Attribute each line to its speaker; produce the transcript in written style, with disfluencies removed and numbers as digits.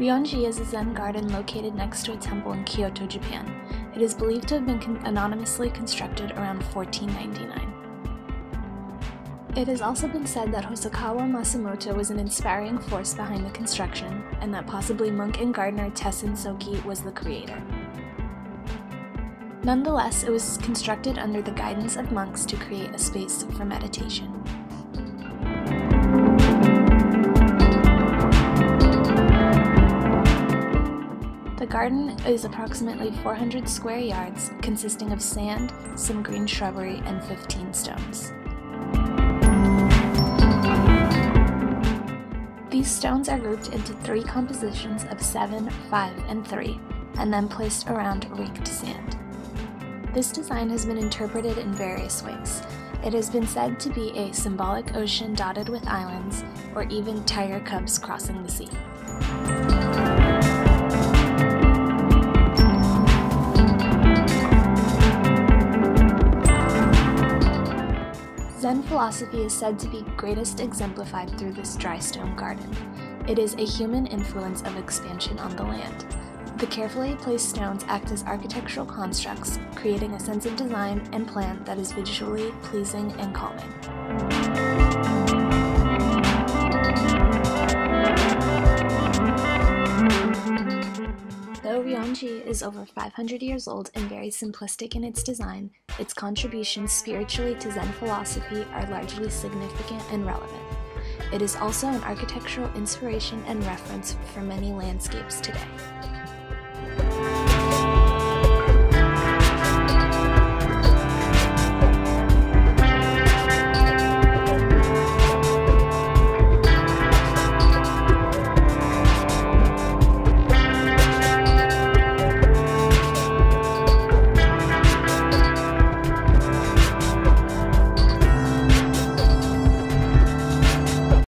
Speaker 1: Ryoanji is a Zen garden located next to a temple in Kyoto, Japan. It is believed to have been anonymously constructed around 1499. It has also been said that Hosokawa Masumoto was an inspiring force behind the construction, and that possibly monk and gardener Tessen Soki was the creator. Nonetheless, it was constructed under the guidance of monks to create a space for meditation. The garden is approximately 400 square yards, consisting of sand, some green shrubbery, and 15 stones. These stones are grouped into 3 compositions of 7, 5, and 3, and then placed around raked sand. This design has been interpreted in various ways. It has been said to be a symbolic ocean dotted with islands, or even tiger cubs crossing the sea. Zen philosophy is said to be greatest exemplified through this dry stone garden. It is a human influence of expansion on the land. The carefully placed stones act as architectural constructs, creating a sense of design and plan that is visually pleasing and calming. Though Ryoanji is over 500 years old and very simplistic in its design, its contributions spiritually to Zen philosophy are largely significant and relevant. It is also an architectural inspiration and reference for many landscapes today.